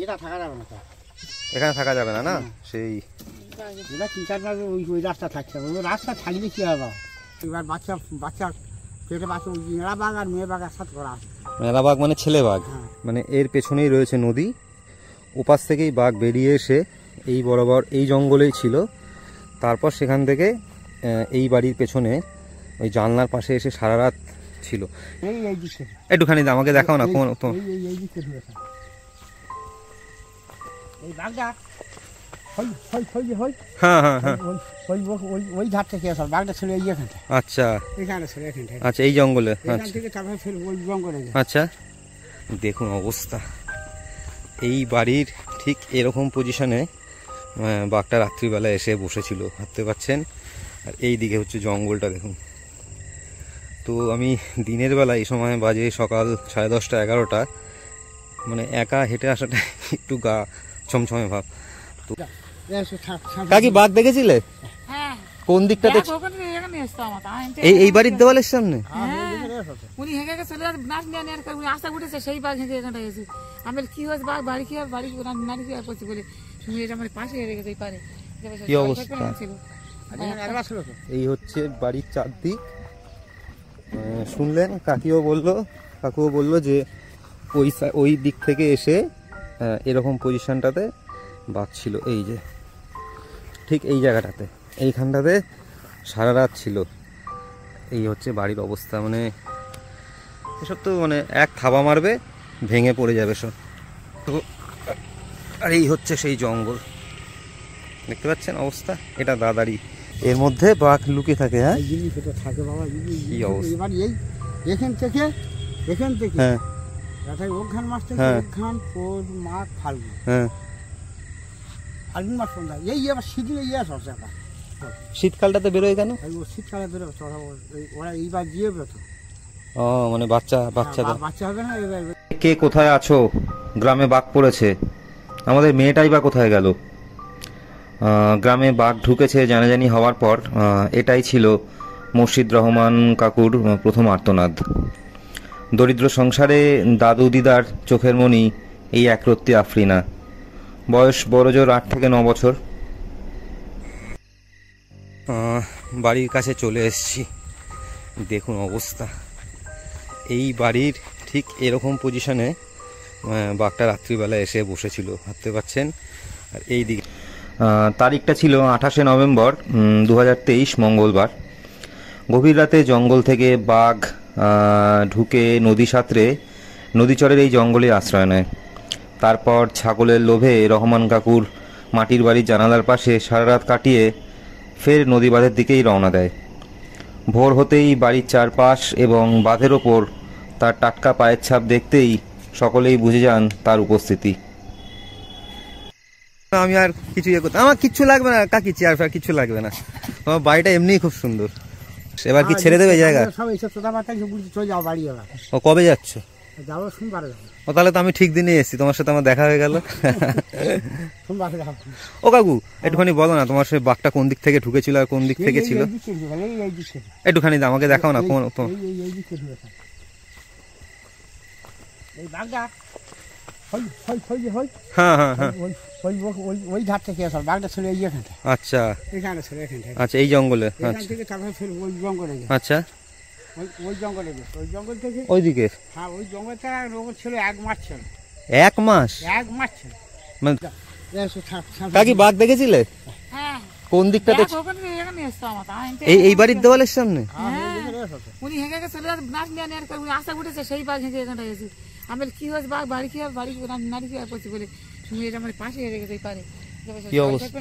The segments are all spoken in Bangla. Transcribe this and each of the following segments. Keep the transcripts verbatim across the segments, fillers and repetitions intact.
এটা থাকা যাবে না, এখানে থাকা যাবে না। না সেই তিন চার মাস ওই ওই রাস্তা থাকছে, ওই রাস্তা থাকলে কি হবে? এবার বাচ্চা বাচ্চা পেটে বাচ্চা ওই মেয়েরা বাঘ আর মেয়ে বাঘ একসাথে করা আছে। মেলা বাঘ মানে ছেলে বাঘ, মানে এর পেছনেই রয়েছে নদী। ওপাশ থেকেই বাঘ বেরিয়ে এসে এই বরাবর এই জঙ্গলেই ছিল। তারপর সেখান থেকে এই বাড়ির পেছনে ওই জানলার পাশে এসে সারা রাত ছিল। একটুখানি আমাকে দেখাও না কোন হ্যাঁ হ্যাঁ হ্যাঁ ওই ধার থেকে বাঘটা ছিল এইখানটা। আচ্ছা এখানে ছিল এখানটা। আচ্ছা এই জঙ্গলে। আচ্ছা দেখুন অবস্থা, এই বাড়ির ঠিক এরকম পজিশনে বাঘটা রাত্রিবেলা এসে বসেছিল, ভাবতে পারছেন। আর এই দিকে হচ্ছে জঙ্গলটা দেখুন। তো আমি দিনের বেলা এই সময় বাজে সকাল সাড়ে দশটা এগারোটা, মানে একা হেঁটে আসাটা একটু গা ছমছমে ভাব। তো কাকি বাঘ দেখেছিলে? কোন দিকটাতে? এই এই বাড়ির দেওয়ালের সামনে। উনি হেঁকে চলে নাচ নিয়ে উনি আশা উঠেছে, সেই বাঘ হেঁকে এখানটা গেছে। আমি কি হয়েছে বাঘ বাড়ি কি হবে, বাড়ি নারী কি করছি বলে শুনে এটা আমার পাশে হেরে গেছে। পারে কি অবস্থা। এই হচ্ছে বাড়ির চারদিক। শুনলেন কাকিও বললো, কাকুও বললো যে ওই ওই দিক থেকে এসে এরকম পজিশনটাতে বাঘ ছিল। এই যে ঠিক এই জায়গাটাতে, এইখানটাতে সারা রাত ছিল। এই হচ্ছে বাড়ির অবস্থা, মানে এসব তো মানে এক থাবা মারবে ভেঙে পড়ে যাবে সব। তো আর এই হচ্ছে সেই জঙ্গল, দেখতে পাচ্ছেন অবস্থা। এটা দাদারি, এর মধ্যে বাঘ লুকিয়ে থাকে। হ্যাঁ থাকে বাবা। কি অবস্থা। এই এখান থেকে এখান থেকে হ্যাঁ ওখান মাস থেকে ওখান পৌষ মাঘ ফাল্গুন। হ্যাঁ ফাল্গুন মাস সন্ধ্যা এই এবার শীতলে ইয়ে সবচেয়ে আবার শীতকালটাতে বেরোয় কেন? শীতকালে বেরোবে ওরা এইবার দিয়ে বেরোতো। ও মানে বাচ্চা বাচ্চাদের বাচ্চা হবে না। এবার কে কোথায় আছো? গ্রামে বাঘ পড়েছে, আমাদের মেয়েটাই বা কোথায় গেল? গ্রামে বাঘ ঢুকেছে জানাজানি হওয়ার পর এটাই ছিল মুর্শিদ রহমান কাকুর প্রথম আর্তনাদ। দরিদ্র সংসারে দাদু দিদার চোখের মণি এই একরত্তি আফরিনা, বয়স বড়জোর আট থেকে ন বছর। বাড়ির কাছে চলে এসেছি, দেখুন অবস্থা। এই বাড়ির ঠিক এরকম পজিশনে বাঘটা রাত্রিবেলা এসে বসেছিল, ভাবতে পারছেন। আর এই দিকে তারিখটা ছিল আঠাশে নভেম্বর দু হাজার তেইশ মঙ্গলবার। গভীর রাতে জঙ্গল থেকে বাঘ ঢুকে নদী সাঁতরে নদীচরের এই জঙ্গলে আশ্রয় নেয়। তারপর ছাগলের লোভে রহমান কাকুর মাটির বাড়ির জানালার পাশে সারা রাত কাটিয়ে ফের নদী বাঁধের দিকেই রওনা দেয়। ভোর হতেই বাড়ির চারপাশ এবং বাঁধের ওপর তার টাটকা পায়ের ছাপ দেখতেই সকলেই বুঝে যান তার উপস্থিতি। আমি আর কিছু ইয়ে করতে, আমার কিচ্ছু লাগবে না কাকি, চেয়ার ফেয়ার কিছু লাগবে না, আমার বাড়িটা এমনিই খুব সুন্দর। এবার কি ছেড়ে দেবে জায়গা? ও কবে যাচ্ছ? ও তাহলে তো আমি ঠিক দিনে এসেছি, তোমার সাথে আমার দেখা হয়ে গেল। ও কাকু একটুখানি বলো না, তোমার সাথে বাঘটা কোন দিক থেকে ঢুকেছিল আর কোন দিক থেকে ছিল? একটুখানি আমাকে দেখাও না। কোন হ্যাঁ হ্যাঁ হ্যাঁ ওই ধার থেকে বাঘটা ছিল এইখানটা। আচ্ছা এখানে ছিল এখানটা। আচ্ছা এই জঙ্গলে। ওই জঙ্গলে। আচ্ছা ওই জঙ্গলে ওই জঙ্গল থেকে ওইদিকে। হ্যাঁ ওই জঙ্গলটা রোগ ছিল এক মাস ছিল। এক মাস? এক মাস ছিল। কাকি বাঘ দেখেছিলে? হ্যাঁ। কোন দিকটাতে? এই এই বাড়ির দেওয়ালের সামনে। উনি হেঁকে চলে নাচ নিয়ে উনি আশা উঠেছে, সেই বাঘ হেঁকে এখানটা গেছে। আমি কি হয়েছে বাঘ বাড়ি কি হবে, বাড়ি নারী কি করছি বলে শুনে এটা আমার পাশে হেরে গেছে। পারে কি অবস্থা।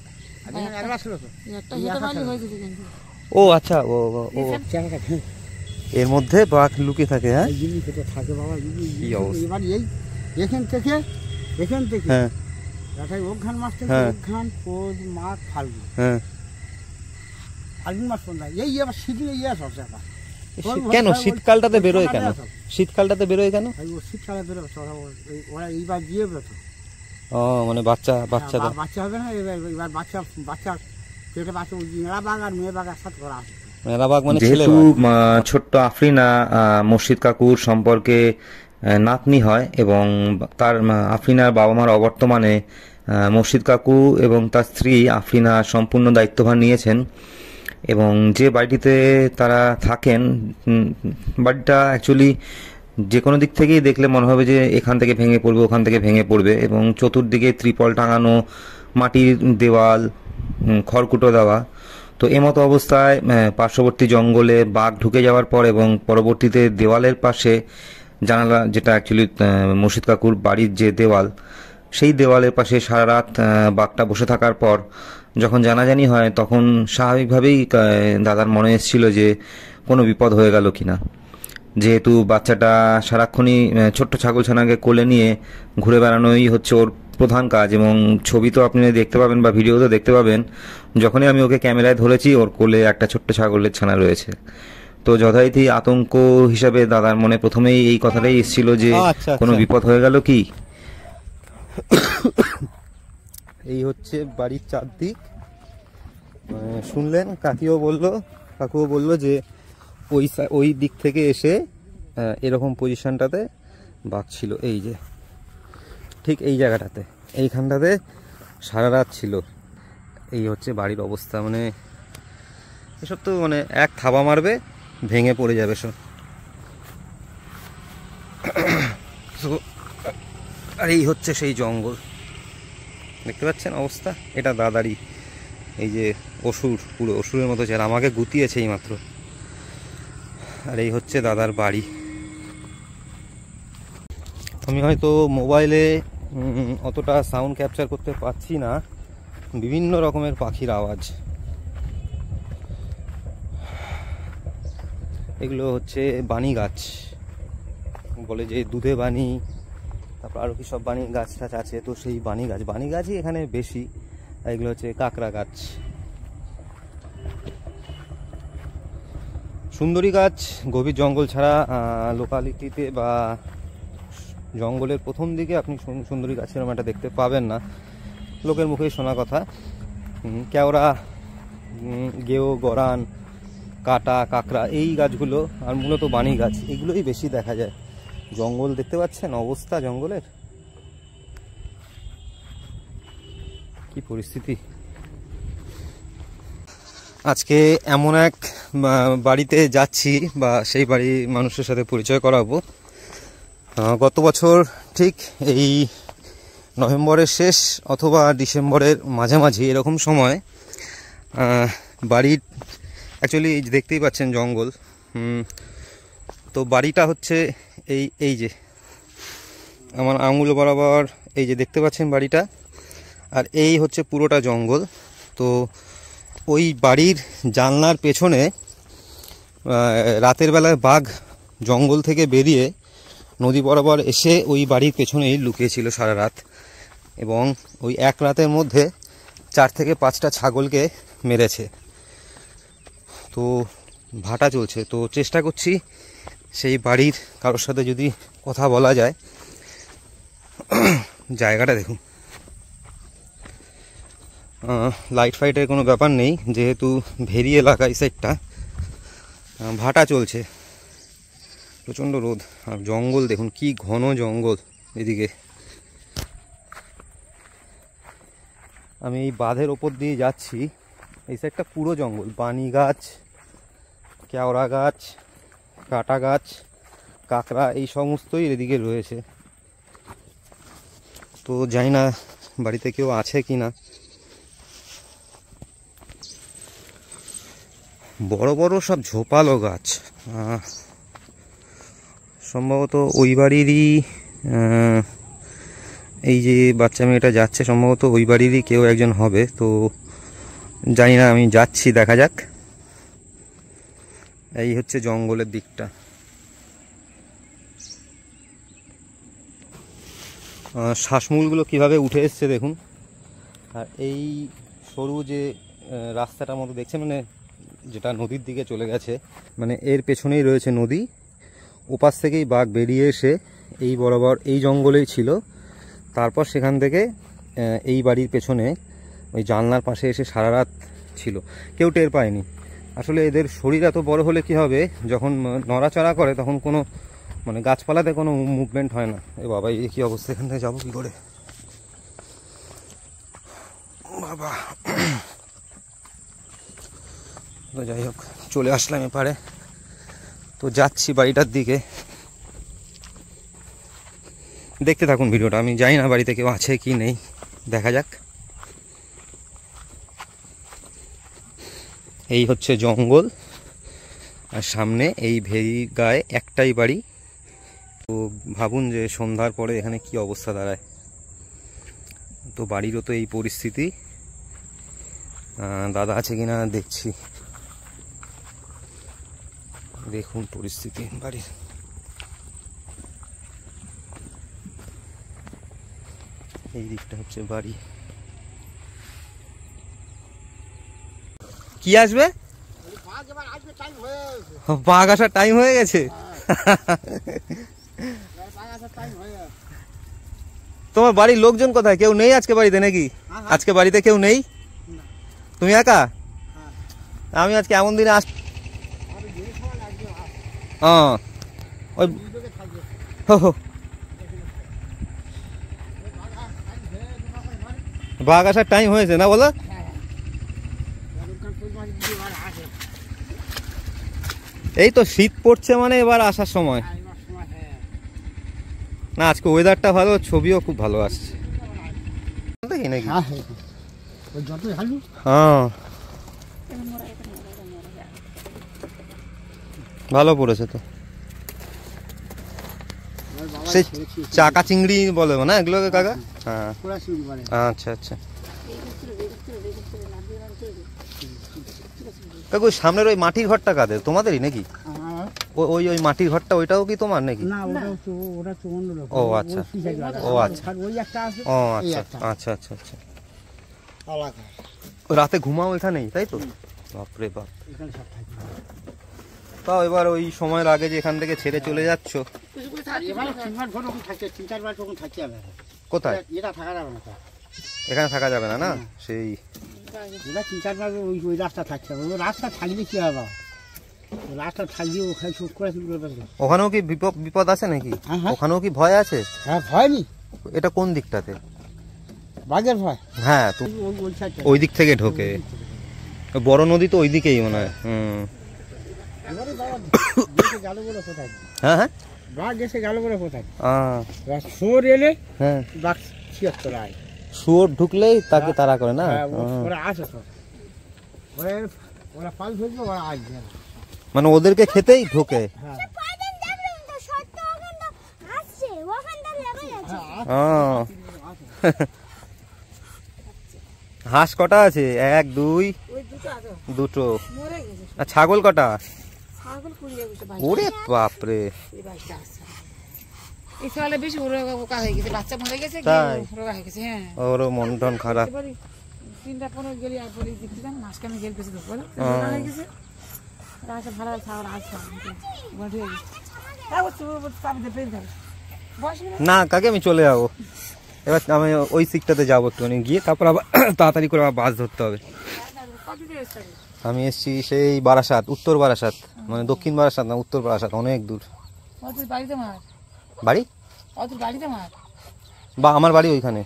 ও আচ্ছা ও ও এর মধ্যে বাঘ লুকিয়ে থাকে। হ্যাঁ থাকে বাবা। কি অবস্থা। এবার এই এখান থেকে এখান থেকে হ্যাঁ ওখান মাস থেকে ওখান পৌষ মাঘ ফাল্গুন। হ্যাঁ ফাল্গুন মাস সন্ধ্যা এই এবার শীতলে ইয়ে সবচেয়ে আবার কেন শীতকালটাতে বেরোয় কেন? শীতকালটাতে বেরোয় কেন? শীতকালে বেরোবে ওরা এইবার দিয়ে বেরোতো। ও মানে বাচ্চা বাচ্চাদের বাচ্চা হবে না। এবার বাচ্চা বাচ্চা পেটে বাচ্চা মেয়ে বাঘ আর মেয়ে বাঘ একসাথে করা আছে। যেহেতু ছোট্ট আফরিনা মুর্শিদ কাকুর সম্পর্কে নাতনি হয় এবং তার আফরিনার বাবা মার অবর্তমানে মুর্শিদ কাকু এবং তার স্ত্রী আফরিনা সম্পূর্ণ দায়িত্বভার নিয়েছেন। এবং যে বাড়িটিতে তারা থাকেন, বাড়িটা অ্যাকচুয়ালি যে কোনো দিক থেকেই দেখলে মনে হবে যে এখান থেকে ভেঙে পড়বে, ওখান থেকে ভেঙে পড়বে, এবং চতুর্দিকে ত্রিপল টাঙানো, মাটির দেওয়াল, খড়কুটো দেওয়া। তো এমতো অবস্থায় পার্শ্ববর্তী জঙ্গলে বাঘ ঢুকে যাওয়ার পর এবং পরবর্তীতে দেওয়ালের পাশে জানালা, যেটা অ্যাকচুয়ালি মুর্শিদ কাকুর বাড়ির যে দেওয়াল, সেই দেওয়ালের পাশে সারা রাত বাঘটা বসে থাকার পর যখন জানাজানি হয়, তখন স্বাভাবিকভাবেই দাদার মনে এসেছিল যে কোনো বিপদ হয়ে গেল কিনা। যেহেতু বাচ্চাটা সারাক্ষণই ছোট্ট ছাগলছানাকে কোলে নিয়ে ঘুরে বেড়ানোই হচ্ছে ওর প্রধান কাজ, এবং ছবি তো আপনি দেখতে পাবেন বা ভিডিও তো দেখতে পাবেন, যখনই আমি ওকে ক্যামেরায় ধরেছি ওর কোলে একটা ছোট্ট ছাগলের ছানা রয়েছে। তো যথারীতি আতঙ্ক হিসাবে দাদার মনে প্রথমেই এই কথাটাই এসেছিল যে কোনো বিপদ হয়ে গেল কি। এই হচ্ছে বাড়ির চারদিক। শুনলেন, কাকিও বললো, কাকুও বললো যে ওই ওই দিক থেকে এসে এরকম পজিশনটাতে বাঘ ছিল, এই যে ঠিক এই জায়গাটাতে, এইখানটাতে সারা রাত ছিল। এই হচ্ছে বাড়ির অবস্থা। মানে এসব তো মানে এক থাবা মারবে ভেঙে পড়ে যাবে সব। আর এই হচ্ছে সেই জঙ্গল, দেখতে পাচ্ছেন অবস্থা। এটা দাদারই, এই যে অসুর, পুরো অসুরের মতো চেহারা, আমাকে গুতিয়েছে এই মাত্র। আর এই হচ্ছে দাদার বাড়ি। আমি হয়তো মোবাইলে অতটা সাউন্ড ক্যাপচার করতে পারছি না, বিভিন্ন রকমের পাখির আওয়াজ। এগুলো হচ্ছে বানি গাছ, বলে যে দুধে বানি, তারপর আরও কি সব বানি গাছ টাছ আছে, তো সেই বানি গাছ, বানি গাছই এখানে বেশি। এগুলো হচ্ছে কাঁকড়া গাছ, সুন্দরী গাছ। গভীর জঙ্গল ছাড়া লোকালিটিতে বা জঙ্গলের প্রথম দিকে আপনি সুন্দরী গাছ এরকম একটা দেখতে পাবেন না, লোকের মুখেই শোনা কথা। কেওড়া, গেও, গরান, কাটা, কাঁকড়া, এই গাছগুলো, আর মূলত বানি গাছ, এগুলোই বেশি দেখা যায়। জঙ্গল দেখতে পাচ্ছেন অবস্থা জঙ্গলের, কি পরিস্থিতি। আজকে এমন এক বাড়িতে যাচ্ছি বা সেই বাড়ির মানুষের সাথে পরিচয় করাবো। গত বছর ঠিক এই নভেম্বরের শেষ অথবা ডিসেম্বরের মাঝামাঝি এরকম সময় বাড়ির, অ্যাকচুয়ালি দেখতেই পাচ্ছেন জঙ্গল, তো বাড়িটা হচ্ছে এই এই যে আমার আঙুল বরাবর, এই যে দেখতে পাচ্ছেন বাড়িটা, আর এই হচ্ছে পুরোটা জঙ্গল। তো ওই বাড়ির জানলার পেছনে রাতের বেলায় বাঘ জঙ্গল থেকে বেরিয়ে নদী বরাবর এসে ওই বাড়ির পেছনেই লুকিয়েছিল সারা রাত, এবং ওই এক রাতের মধ্যে চার থেকে পাঁচটা ছাগলকে মেরেছে। তো ভাটা চলছে, তো চেষ্টা করছি সেই বাড়ির কারোর সাথে যদি কথা বলা যায়। জায়গাটা দেখুন, লাইট ফাইটের কোনো ব্যাপার নেই, যেহেতু ভেরি এলাকা এই সাইডটা, ভাটা চলছে, প্রচণ্ড রোদ। আর জঙ্গল দেখুন কি ঘন জঙ্গল এদিকে। আমি এই বাঁধের ওপর দিয়ে যাচ্ছি, এই সাইডটা পুরো জঙ্গল, বানি গাছ, কেওড়া গাছ, কাটা গাছ, কাঁকড়া, এই সমস্তই এদিকে রয়েছে। তো জানি না বাড়িতে কেউ আছে কি না। বড় বড় সব ঝোপালো গাছ, সম্ভবত ওই বাড়িরই, এই যে বাচ্চা মেয়েটা যাচ্ছে সম্ভবত ওই বাড়িরই কেউ একজন হবে। তো জানি না, আমি যাচ্ছি, দেখা যাক। এই হচ্ছে জঙ্গলের দিকটা। শ্বাসমূলগুলো কিভাবে উঠে এসছে দেখুন। আর এই সরু যে রাস্তাটার মতো দেখছেন, মানে যেটা নদীর দিকে চলে গেছে, মানে এর পেছনেই রয়েছে নদী। ওপাশ থেকেই বাঘ বেরিয়ে এসে এই বরাবর এই জঙ্গলেই ছিল, তারপর সেখান থেকে এই বাড়ির পেছনে ওই জানলার পাশে এসে সারা রাত ছিল, কেউ টের পায়নি। আসলে এদের শরীর এত বড় হলে কি হবে, যখন নড়াচড়া করে তখন কোনো মানে গাছপালাতে কোনো মুভমেন্ট হয় না। এ বাবা, এই কি অবস্থা, এখান থেকে যাবো কি করে বাবা। তো যাই হোক, চলে আসলাম এপারে। তো যাচ্ছি বাড়িটার দিকে, দেখতে থাকুন ভিডিওটা। আমি জানি না বাড়িতে কেউ আছে কি নেই, দেখা যাক। এই হচ্ছে জঙ্গল, আর সামনে এই ভেড়ির গায়ে একটাই বাড়ি। তো ভাবুন যে সন্ধ্যার পরে এখানে কি অবস্থা দাঁড়ায়। তো বাড়িরও তো এই পরিস্থিতি। দাদা আছে কিনা দেখছি। দেখুন পরিস্থিতি বাড়ির। এই দিকটা হচ্ছে বাড়ি। কি আসবে? বাঘ আসার টাইম হয়ে গেছে। তোমার বাড়ির লোকজন কোথায়? কেউ নেই আজকে বাড়িতে নাকি? আজকে বাড়িতে কেউ নেই, তুমি একা? আমি আজকে এমন দিনে আস ওই বাঘ আসার টাইম হয়েছে না বলো? এই তো শীত পড়ছে, মানে এবার আসার সময় না। আজকে ওয়েদারটা ভালো, ছবিও খুব ভালো আসছে দেখি নাকি? হ্যাঁ, ভালো পড়েছে তো। সে চাকা চিংড়ি বলে না এগুলোকে কাকা? হ্যাঁ, আচ্ছা আচ্ছা। কাকু, সামনের ওই মাটির ঘরটা কাদের? তোমাদেরই নাকি? ওই ওই মাটির ঘরটা ওইটাও কি তোমার নাকি? ও আচ্ছা, ও আচ্ছা, ও আচ্ছা আচ্ছা আচ্ছা আচ্ছা। রাতে ঘুমাও এখানেই, তাই তো? বাপরে বাপ। তাও এবার ওই সময়ের আগে যে এখান থেকে ছেড়ে চলে যাচ্ছ, কোথায়? এখানে থাকা যাবে না না? সেই তিন চারবার ওই ওই রাস্তা থাকছে, ওই রাস্তা থাকলে কি হবে? রাস্তা থাকলে ওখানে চুপ করে। ওখানেও কি বিপদ বিপদ আছে নাকি? ওখানেও কি ভয় আছে? হ্যাঁ, ভয় নি। এটা কোন দিকটাতে? বাঘের ভয়? হ্যাঁ, ওই দিক থেকে ঢোকে। বড় নদী তো ওই দিকেই মনে হয়। হুম, হ্যাঁ হ্যাঁ, বাঘ এসে গেল বলে কোথায়? শুয়োর এলে হ্যাঁ, বাঘ ছিয়াত্তর আয়। শুয়োর ঢুকলেই তাকে তাড়া করে না? ওরা আসে তো, ওরা পাল ধরবে, ওরা আসবে, মানে ওদেরকে খেতেই ঢোকে। হাঁস কটা আছে? এক দুই দুটো। আর ছাগল কটা? ওরে বাপরে, ওরও মন টন খারাপ। না কাকে, আমি চলে যাবো এবার। আমি ওই সিকটাতে যাবো একটুখানি গিয়ে, তারপর আবার তাড়াতাড়ি করে আবার বাস ধরতে হবে। আমি এসছি সেই বারাসাত, উত্তর বারাসাত, মানে দক্ষিণ বারাসাত না, উত্তর বারাসাত, অনেক দূর। বাড়ি? বা আমার বাড়ি ওইখানে।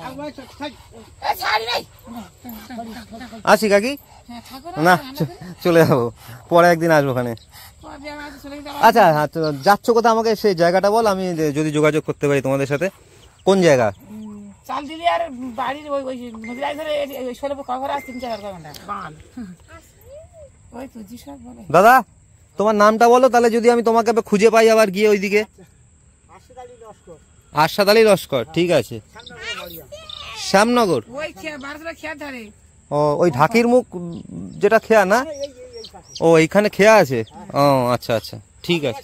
আসি কাকি? না, চলে যাবো, পরে একদিন আসবো ওখানে। আচ্ছা, যাচ্ছ কোথায় আমাকে সেই জায়গাটা বল, আমি যদি যোগাযোগ করতে পারি তোমাদের সাথে। কোন জায়গা? দাদা, তোমার নামটা বলো তাহলে, যদি আমি তোমাকে খুঁজে পাই আবার গিয়ে ওইদিকে। আরশাদ আলী লস্কর, ঠিক আছে। শ্যামনগর, ও ওই ঢাকির মুখ যেটা খেয়া না? ও এইখানে খেয়া আছে। ও আচ্ছা আচ্ছা, ঠিক আছে।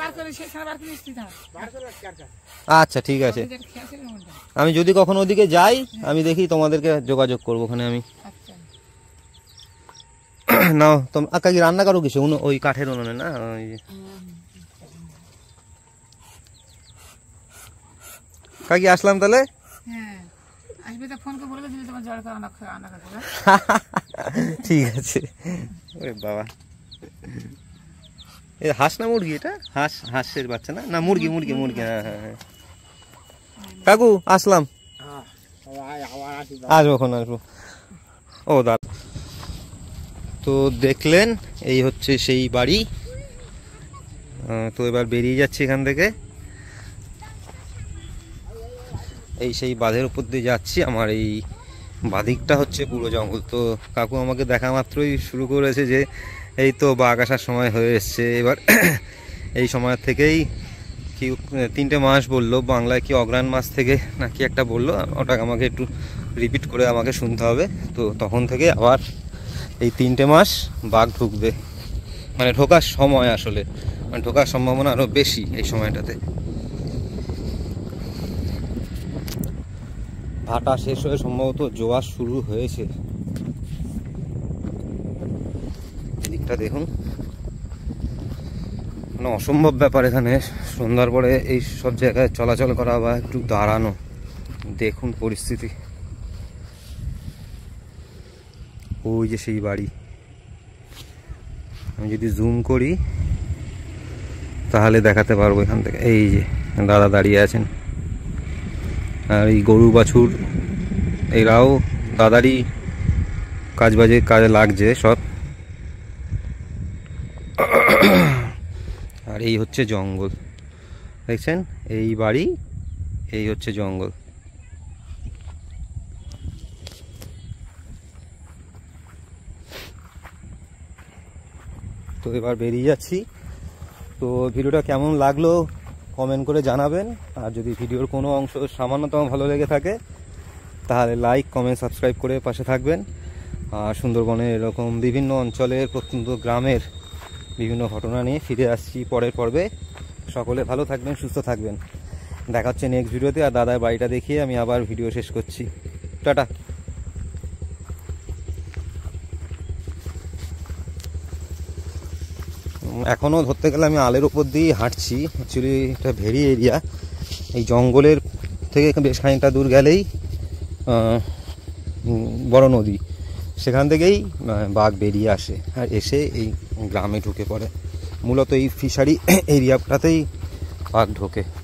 আচ্ছা ঠিক আছে, আমি যদি কখনো ওদিকে যাই আমি দেখি তোমাদেরকে যোগাযোগ করবো ওখানে আমি। নাও তুমি আকা কি রান্না করো কিছু? ওই কাঠের উনুনে না? ওই কাকি আসলাম তাহলে। ঠিক আছে বাবা। এ হাঁস না মুরগি? এটা হাঁস, হাঁসের বাচ্চা না? না মুরগি, মুরগি, মুরগি। হ্যাঁ হ্যাঁ হ্যাঁ। কাকু আসলাম, আসবো এখন আসবো। ও দাদা, তো দেখলেন এই হচ্ছে সেই বাড়ি। তো এবার বেরিয়ে যাচ্ছি এখান থেকে। এই সেই বাঁধের উপর দিয়ে যাচ্ছি। আমার এই বাদিকটা হচ্ছে পুরো জঙ্গল। তো কাকু আমাকে দেখা মাত্রই শুরু করেছে যে এই তো বাঘ আসার সময় হয়ে এসছে। এবার এই সময় থেকেই কি তিনটে মাস বললো, বাংলায় কি অগ্রহায়ণ মাস থেকে নাকি একটা বললো, ওটা আমাকে একটু রিপিট করে আমাকে শুনতে হবে। তো তখন থেকে আবার এই তিনটে মাস বাঘ ঢুকবে, মানে ঢোকার সময়, আসলে মানে ঢোকার সম্ভাবনা আরও বেশি এই সময়টাতে। ভাটা শেষ হয়ে সম্ভবত জোয়ার শুরু হয়েছে। এদিকটা দেখুন, মানে অসম্ভব ব্যাপার এখানে সন্ধ্যার পরে এই সব জায়গায় চলাচল করা বা একটু দাঁড়ানো। দেখুন পরিস্থিতি। ওই যে সেই বাড়ি, আমি যদি জুম করি তাহলে দেখাতে পারবো এখান থেকে। এই যে দাদা দাঁড়িয়ে আছেন, আর এই গরু বাছুর এরাও দাদারই কাজবাজে কাজে লাগছে সব। আর এই হচ্ছে জঙ্গল, দেখছেন? এই বাড়ি, এই হচ্ছে জঙ্গল। তো এবার বেরিয়ে যাচ্ছি। তো ভিডিওটা কেমন লাগলো কমেন্ট করে জানাবেন। আর যদি ভিডিওর কোনো অংশ সামান্যতম ভালো লেগে থাকে তাহলে লাইক, কমেন্ট, সাবস্ক্রাইব করে পাশে থাকবেন। আর সুন্দরবনের এরকম বিভিন্ন অঞ্চলের, প্রত্যন্ত গ্রামের বিভিন্ন ঘটনা নিয়ে ফিরে আসছি পরের পর্বে। সকলে ভালো থাকবেন, সুস্থ থাকবেন। দেখা হচ্ছে নেক্সট ভিডিওতে। আর দাদার বাড়িটা দেখিয়ে আমি আবার ভিডিও শেষ করছি। টাটা। এখনও ধরতে গেলে আমি আলের ওপর দিয়েই হাঁটছি। অ্যাকচুয়ালি এটা ভেরি এরিয়া। এই জঙ্গলের থেকে বেশ খানিকটা দূর গেলেই বড় নদী, সেখান থেকেই বাঘ বেরিয়ে আসে আর এসে এই গ্রামে ঢুকে পড়ে। মূলত এই ফিশারি এরিয়াটাতেই বাঘ ঢোকে।